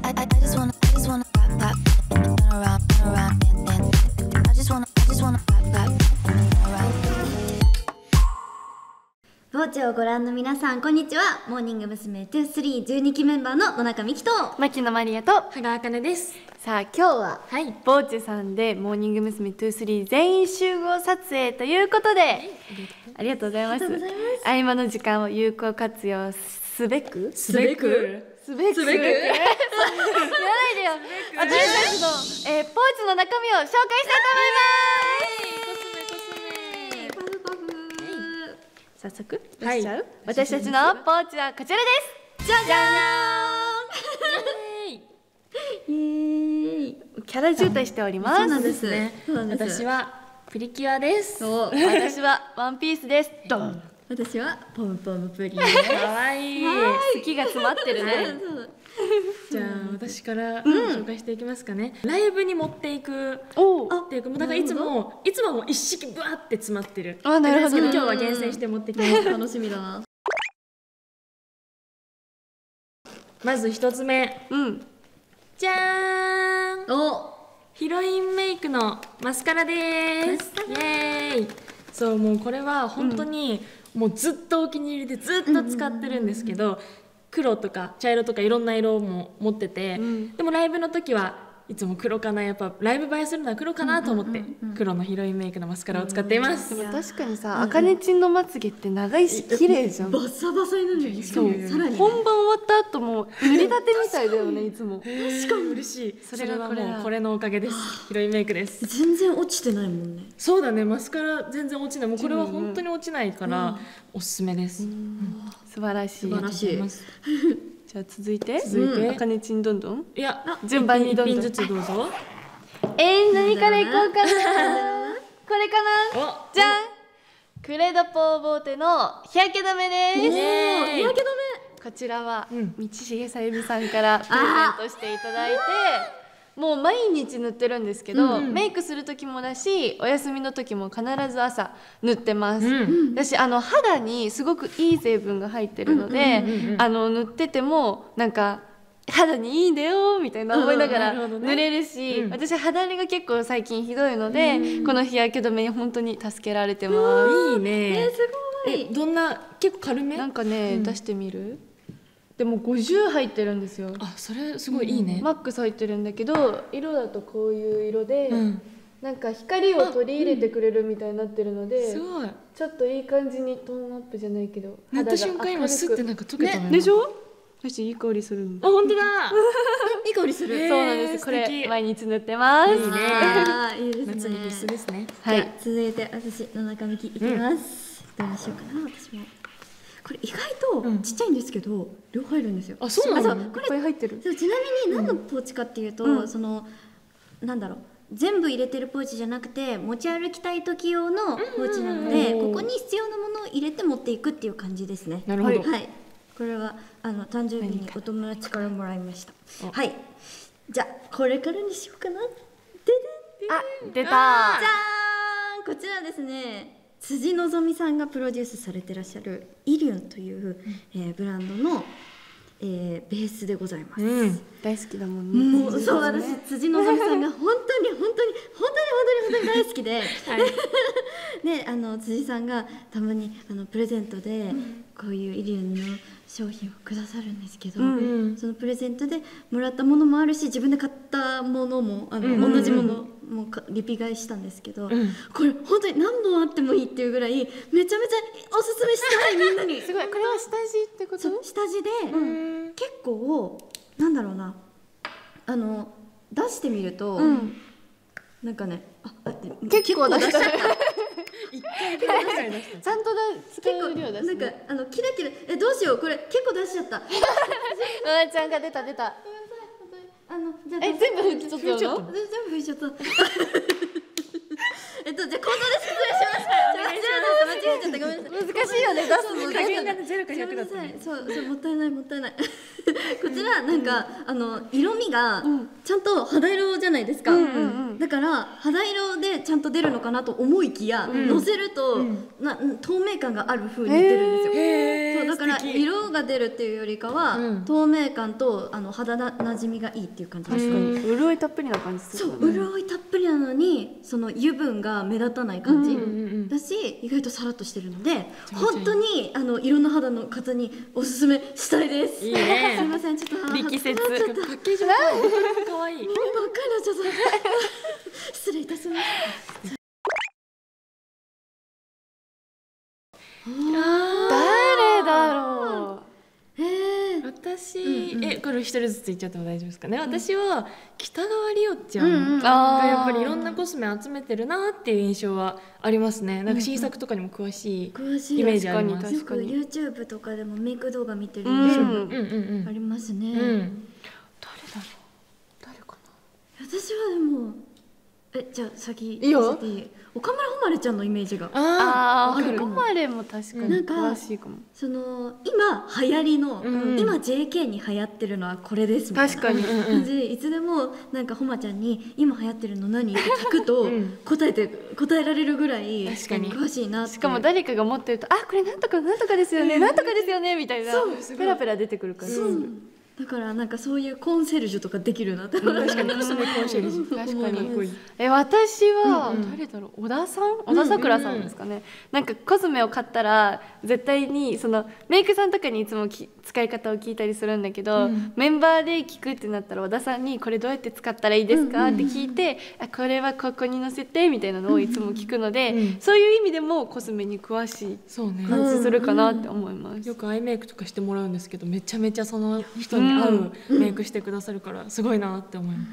ポーチをご覧の皆さん、こんにちは。モーニング娘。23、12期メンバーの野中美希と牧野マリアと羽賀茜です。 さあ今日は、ボーチェさんでモーニング娘。23全員集合撮影ということで、ありがとうございます。合間の時間を有効活用すべくすべく言わないでよ。私たちの、ポーチの中身を紹介したいと思います。早速出しちゃう、私たちのポーチはこちらです。じゃじゃーん。イエーイ。キャラ渋滞しております。 そうなんですね。 私はプリキュアです。 私はワンピースです。ドン。 私はポムポムプリン。 かわいい。 好きが詰まってるね。 じゃあ私から紹介していきますかね。ライブに持っていくっていうか、だからいつももう一式ブワーって詰まってる。 あ、なるほど。 今日は厳選して持ってきました。 楽しみだな。 まず一つ目、じゃーん。ヒロインメイクのマスカラです。イエーイ。そう、もうこれは本当にもうずっとお気に入りでずっと使ってるんですけど、黒とか茶色とかいろんな色も持ってて、でもライブの時はいつも黒かな、やっぱライブ映えするのは黒かなと思って黒のヒロインメイクのマスカラを使っています。 でも確かにさ、あかねちんのまつげって長いし綺麗じゃん。 バサバサになるよ。 そう、本番終わった後も塗りたてみたいだよね、いつも。 しかも嬉しい。それはもうこれのおかげです。ヒロインメイクです。 全然落ちてないもんね。 そうだね、マスカラ全然落ちない。もうこれは本当に落ちないからおすすめです。 素晴らしい。 素晴らしい。 じゃあ続いてあかねちんどんどん。 いや、 順番にどんどん一品ずつどうぞ。 何からいこうかな。これかな。じゃん。クレドポーボーテの日焼け止めです。 日焼け止め。 こちらは道重さゆみさんからプレゼントしていただいて、もう毎日塗ってるんですけど、メイクする時もだし、お休みの時も必ず朝塗ってます。私肌にすごくいい成分が入ってるので、塗っててもなんか肌にいいんだよみたいな思いながら塗れるし、私肌荒れが結構最近ひどいので、この日焼け止めに本当に助けられてます。 いいね。 すごい。 どんな、結構軽め？ なんかね、出してみる？でも50入ってるんですよ。 あ、それすごいいいね。 マックス入ってるんだけど、色だとこういう色で、なんか光を取り入れてくれるみたいになってるので、 すごい。 ちょっといい感じにトーンアップじゃないけど、 塗った瞬間今スッてなんか溶けたのよ。 でしょ？私いい香りするの。 あ、本当だ。 いい香りする。 そうなんです。これ毎日塗ってます。 いいね。 いいですね。 夏に必須ですね。 はい。続いて私野中美希いきます。どうしようかな、私も。これ意外とちっちゃいんですけど、両方入るんですよ。 あ、そうなの？ これいっぱい入ってる。 ちなみに何のポーチかっていうと、そのなんだろう、全部入れてるポーチじゃなくて持ち歩きたい時用のポーチなので、ここに必要なものを入れて持っていくっていう感じですね。 なるほど。 はい。これは誕生日にお友達からもらいました。はい。じゃあこれからにしようかな。であ、出た。 じゃーん。こちらですね。辻希美さんがプロデュースされてらっしゃるイリュンという、ブランドの、ベースでございます。 大好きだもんね。 そう、私辻希美さんが本当に大好きで、で辻さんがたまにプレゼントでこういうイリュンの商品をくださるんですけど、そのプレゼントでもらったものもあるし、自分で買ったものも同じものもリピ買いしたんですけど、これ本当に何本あってもいいっていうぐらいめちゃめちゃおすすめしたい、みんなに。 すごい。これは下地ってこと？ 下地で結構なんだろうな、出してみるとなんかね、 結構出しちゃった。 一回で出した。 ちゃんと使う量出す。 なんかキラキラ、どうしよう、これ結構出しちゃった。 ななちゃんが出た。 じゃあ全部拭き取ったの？ 全部拭いちゃった。じゃあ口頭で説明します。間違えちゃった、ごめんなさい。 難しいよね、出すの。 加減が0か100だったね。 そう、もったいない。こちらなんか色味がちゃんと肌色じゃないですか。 だから肌色でちゃんと出るのかなと思いきや、のせると透明感がある風に出るんですよ。そうだから色が出るっていうよりかは、透明感と肌なじみがいいっていう感じです。 確かに潤いたっぷりな感じする。 そう潤いたっぷりなのにその油分が目立たない感じだし、意外とさらっとしてるので、本当にいろんな肌の方におすすめしたいです。 いいね。 すみません、ちょっと力説。パッケージが可愛い。 もうばっかりなっちゃった。失礼いたします。 誰だろう。 私、これ一人ずつ言っちゃっても大丈夫ですかね。私は北川里央ちゃんがやっぱりいろんなコスメ集めてるなっていう印象はありますね。なんか新作とかにも詳しいイメージあります。 よく YouTube とかでもメイク動画見てる印象がありますね。誰だろう。 誰かな。 私はでもじゃあ先いいよ。 岡村誉ちゃんのイメージが岡村も確かに詳しいかも。 その今流行りの、今 JK に流行ってるのはこれですみたいな感じ、いつでもなんか誉ちゃんに今流行ってるの何って聞くと答えられるぐらい詳しいなって。 しかも誰かが持ってるとこれなんとかなんとかですよね、なんとかですよねみたいなペラペラ出てくるから。 だからなんかそういうコンシェルジュとかできるなって。 確かにコスメコンシェルジュ確かに。私は誰だろう、小田さくらさんですかね。なんかコスメを買ったら絶対にそのメイクさんとかにいつも使い方を聞いたりするんだけど、メンバーで聞くってなったら小田さんにこれどうやって使ったらいいですかって聞いて、これはここにのせてみたいなのをいつも聞くので、そういう意味でもコスメに詳しい感じするかなって思います。 よくアイメイクとかしてもらうんですけど、めちゃめちゃその人に合うメイクしてくださるからすごいなって思います。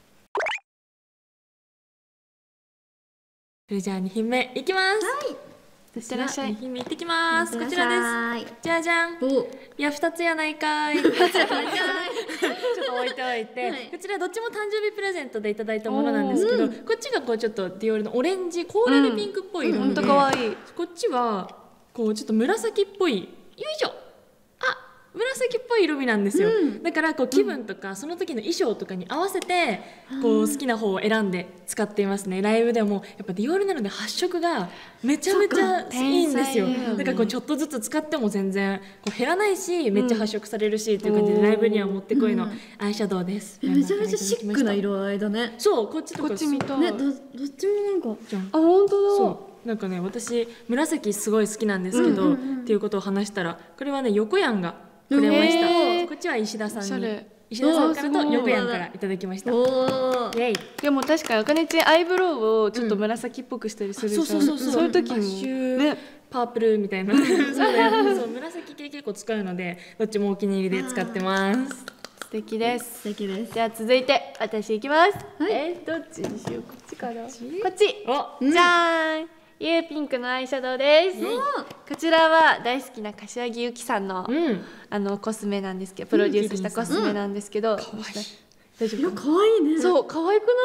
それじゃあ2品目いきます。いってらっしゃい。2品目いってきます。こちらです。じゃじゃん。いや2つやないかい。ちょっと置いておいて、こちらどっちも誕生日プレゼントでいただいたものなんですけど、こっちがこうちょっとディオールのオレンジコーラルピンクっぽい色で、 可愛い。 こっちはこうちょっと紫っぽい、よいしょ。紫っぽい色味なんですよ。だからこう気分とかその時の衣装とかに合わせてこう好きな方を選んで使っていますね。ライブでもやっぱディオールなので発色がめちゃめちゃいいんですよ。だからこうちょっとずつ使っても全然こう減らないし、めっちゃ発色されるしっていう感じでライブにはもってこいのアイシャドウです。 めちゃめちゃシックな色合いだね。 そう、こっちとかこっちみたいね、どっちもなんか本当だ。 そうなんかね、私紫すごい好きなんですけど、っていうことを話したら、これはね横山がくれました。こっちは石田さんに、石田さんからと横山からいただきました。 でも確かにあかねちアイブロウをちょっと紫っぽくしたりするじゃん。そういう時にね、 パープルみたいな。そう紫系結構使うので、どっちもお気に入りで使ってます。 素敵です。 素敵です。 じゃあ続いて私いきます。どっちにしよう。こっちかな。こっち。じゃーん。ユーピンクのアイシャドウです。こちらは大好きな柏木由紀さんのコスメなんですけど、プロデュースしたコスメなんですけど、 大丈夫？可愛いね。 そう、可愛くない？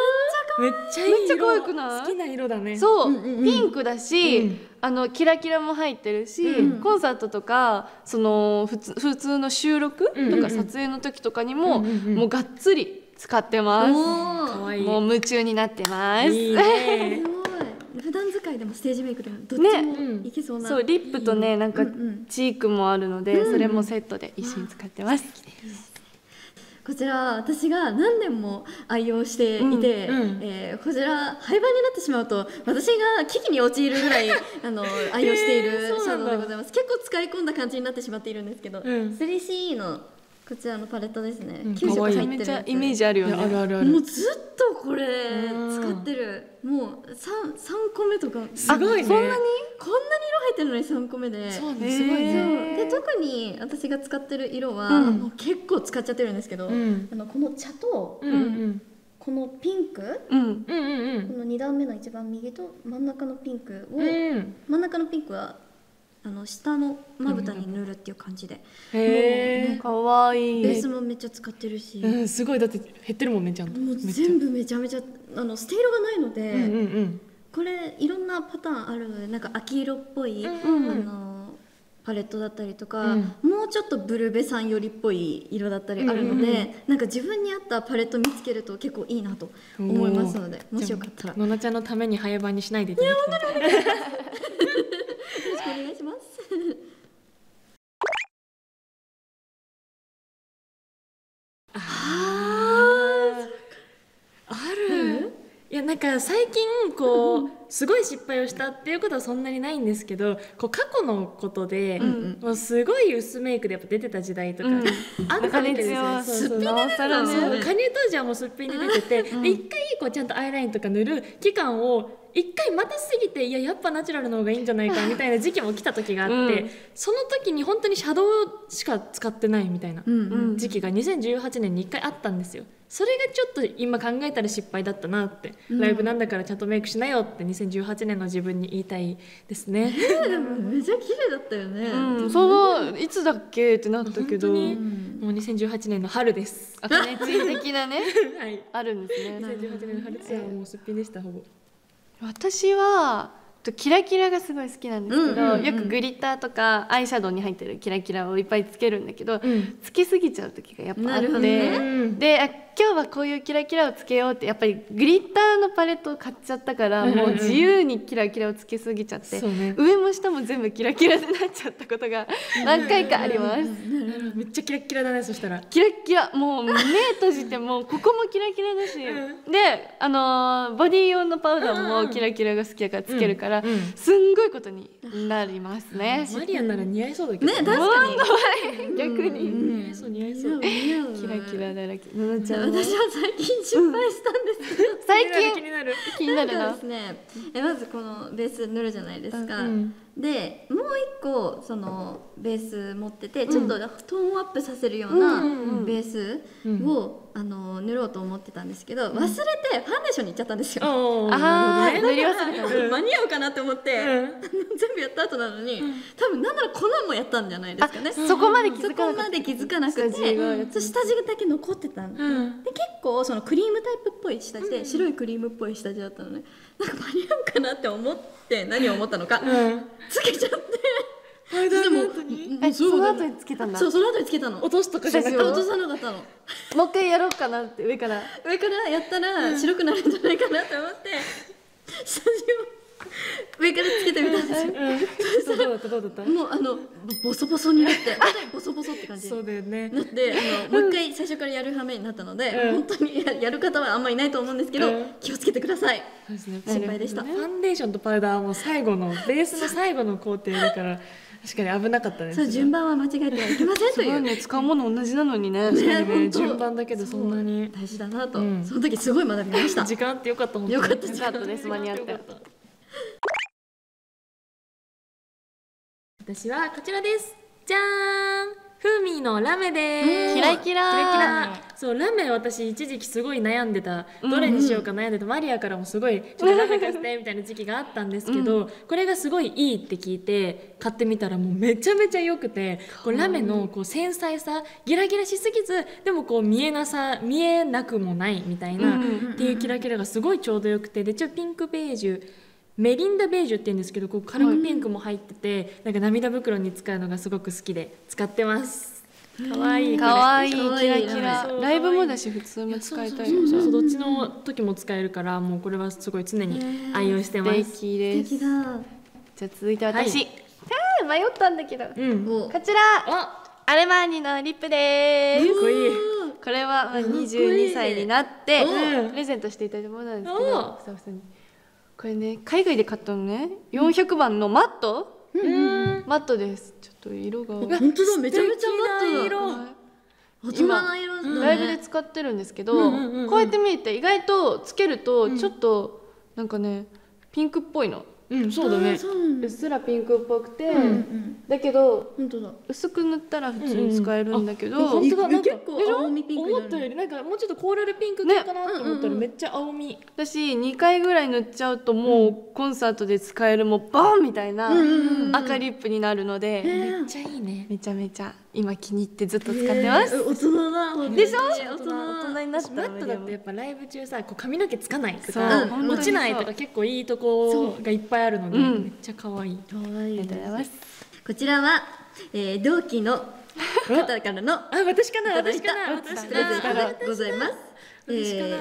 めっちゃいい色。 めっちゃ可愛くない？ 好きな色だね。 そう、ピンクだし、キラキラも入ってるし、コンサートとかその普通の収録とか撮影の時とかにももうがっつり使ってます。 可愛い。 もう夢中になってます。 いいね。 普段使いでもステージメイクでもどっちもいけそうな。 そう、リップとね、なんかチークもあるので、それもセットで一緒に使ってます。 こちら私が何年も愛用していて、こちら廃盤になってしまうと私が危機に陥るぐらい愛用しているシャドウでございます。結構使い込んだ感じになってしまっているんですけど、3CE のこちらのパレットですね。9色入ってる。 めっちゃイメージあるよね。 もうずっとこれ使ってる。もう3個目とか。 すごいね。 こんなに色入ってるのに3個目で。 そうね。すごいね。 で特に私が使ってる色はもう結構使っちゃってるんですけど、この茶とこのピンク、この2段目の一番右と真ん中のピンクを、真ん中のピンクは下のまぶたに塗るっていう感じで、 かわいい。 ベースもめっちゃ使ってるし、 すごい。だって減ってるもんね、ちゃんと。 もう全部めちゃめちゃ捨て色がないので、これいろんなパターンあるので、なんか秋色っぽい、 パレットだったりとか、もうちょっとブルベさんよりっぽい色だったりあるので、なんか自分に合ったパレット見つけると結構いいなと思いますので、もしよかったらのなちゃんのために早番にしないでいただきたい。 よろしくお願いします。 ある。いやなんか最近こうすごい失敗をしたっていうことはそんなにないんですけど、こう過去のことで、もうすごい薄メイクでやっぱ出てた時代とかあったわけですよ。 すっぴんで出てたんだよね。 加入当時はもうすっぴんで出てて、で一回こうちゃんとアイラインとか塗る期間を一回待たすぎて、いややっぱナチュラルの方がいいんじゃないかみたいな時期も来た時があって、その時に本当にシャドウしか使ってないみたいな時期が2018年に1回あったんですよ。それがちょっと今考えたら失敗だったなって、ライブなんだからちゃんとメイクしなよって2018年の自分に言いたいですね。 でもめちゃ綺麗だったよね。 そのいつだっけってなったけど、 もう2018年の春です。 加熱的なね、 はい、 あるんですね。 2018年の春ツアーはもうすっぴんでしたほぼ。 私はキラキラがすごい好きなんですけど、よくグリッターとかアイシャドウに入ってるキラキラをいっぱいつけるんだけど、つけすぎちゃう時がやっぱあって、で今日はこういうキラキラをつけようって、やっぱりグリッターのパレットを買っちゃったから、もう自由にキラキラをつけすぎちゃって、上も下も全部キラキラになっちゃったことが何回かあります。 めっちゃキラキラだね。そしたらキラキラ、もう目閉じてもここもキラキラだし、でボディ用のパウダーもキラキラが好きだからつけるから、すんごいことになりますね。 マリアなら似合いそうだけどね、確かに逆に似合いそう似合いそう。 キラキラだらけ。ののちゃん私は最近失敗したんですけど、 最近気になるなんかですね、まずこのベース塗るじゃないですか。でもう一個そのベース持ってて、ちょっとトーンアップさせるようなベースを塗ろうと思ってたんですけど、忘れてファンデーションに行っちゃったんですよ。 塗り忘れた。 間に合うかなって思って全部やった後なのに、多分なんなら粉もやったんじゃないですかね。 そこまで気づかなくて、 下地だけ残ってたんで、結構そのクリームタイプっぽい下地で、白いクリームっぽい下地だったので、なんか間に合うかなって思って、何を思ったのかつけちゃって、 でもその後につけたんだ。 そう、その後につけたの。 落とすとかじゃなくて、 落とさなかったの。 もう一回やろうかなって、上からやったら白くなるんじゃないかなって思って、下地を上からつけてみたんですよ。 どうだった？ もうボソボソになって、ボソボソって感じ。 そうだよね。 なってもう一回最初からやる羽目になったので、本当にやる方はあんまりいないと思うんですけど、気をつけてください。心配でした。 ファンデーションとパウダーも最後のベースの最後の工程だから確かに危なかったです。 そう、順番は間違えてはいけませんという。 使うもの同じなのにね。 順番だけどそんなに大事だなと、その時すごい学びました。 時間あってよかった。 よかったです。間に合った。 私はこちらです。じゃーん、フーミーのラメです。 キラキラ。 そう、ラメ私一時期すごい悩んでた、どれにしようか悩んでた、マリアからもすごいちょっとラメ貸してみたいな時期があったんですけど、これがすごいいいって聞いて買ってみたらもうめちゃめちゃ良くて、こうラメのこう繊細さ、ギラギラしすぎずでもこう見えなくもないみたいなっていうキラキラがすごいちょうどよくて、でちょっとピンクベージュ、メリンダベージュって言うんですけど、こう軽くピンクも入ってて、なんか涙袋に使うのがすごく好きで使ってます。かわいい、 かわいい、キラキラ。ライブもだし普通も使いたい。 そうどっちの時も使えるから、もうこれはすごい常に愛用してます。 素敵です。じゃあ続いて私、迷ったんだけど、こちらアレマーニのリップです。これは22歳になってプレゼントしていただいたものなんですけど、スタッフさんにこれね、海外で買ったのね、400番のマット、マットです。ちょっと色が本当だ、めちゃめちゃマットだ。大人な色だね。 ライブで使ってるんですけど、こうやって見て意外とつけるとちょっとなんかね、ピンクっぽいの。 そうだね。 うっすらピンクっぽくて、だけど薄く塗ったら普通に使えるんだけど、 本当だ、なんか結構青みピンクになる。 思ったよりなんかもうちょっとコーラルピンク系かなと思ったらめっちゃ青み。 私2回ぐらい塗っちゃうともうコンサートで使えるもうバーンみたいな赤リップになるので、 めっちゃいいね。 めちゃめちゃ今気に入ってずっと使ってます。 大人だ。 でしょ？ 大人になったらマットだってやっぱライブ中さ、こう髪の毛つかないとか落ちないとか結構いいとこがいっぱいあるので、めっちゃ可愛い。 ありがとうございます。 こちらは、同期の方からの私かなプレゼントでございます。じゃじゃ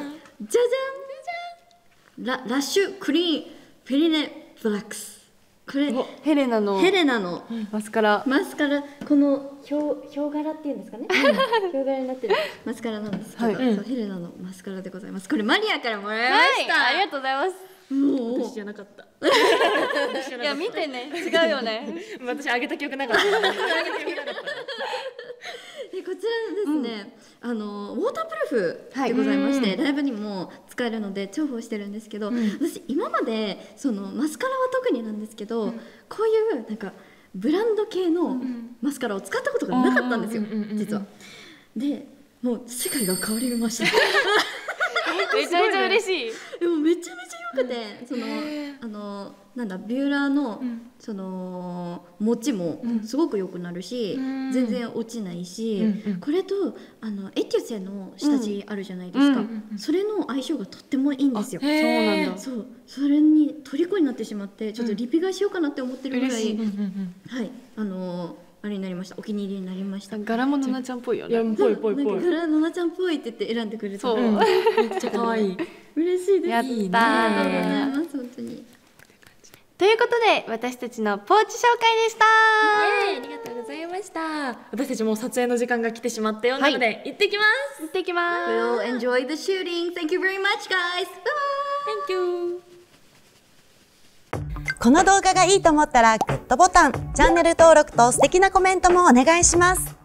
ん、ラッシュクリーンフェリネブラックス。これヘレナのマスカラ、 このヒョウ柄っていうんですかね、ヒョウ柄になってるマスカラなんですけど、ヘレナのマスカラでございます。これマリアからもらいました。 ありがとうございます。 もう私じゃなかった。 いや見てね、違うよね。 私あげた記憶なかった。 でこちらですね、ウォータープルーフでございまして、ライブにも使えるので重宝してるんですけど、私今までそのマスカラは特になんですけど、こういうなんかブランド系のマスカラを使ったことがなかったんですよ、実は。でもう世界が変わりました。 めちゃめちゃ嬉しい。 でもめちゃめちゃ良くて、そのなんだビューラーのその持ちもすごく良くなるし、全然落ちないし、これとエテュセの下地あるじゃないですか、それの相性がとってもいいんですよ。 そうなんだ。 そうそれに虜になってしまって、ちょっとリピ買いしようかなって思ってるぐらい、はいあれになりました。お気に入りになりました。 柄ものなちゃんっぽいよね。 いやぽいぽいぽい。 柄のなちゃんっぽいって言って選んでくれた。そう、 めっちゃ可愛い。 嬉しいです。 やったー。 ありがとうございます、本当に。 ということで私たちのポーチ紹介でした。 ありがとうございました。私たちも撮影の時間が来てしまったようなので、行ってきます。 行ってきます。 We'll enjoy the shooting. Thank you very much, guys. Bye. Thank you. この動画がいいと思ったらグッドボタン、チャンネル登録と素敵なコメントもお願いします。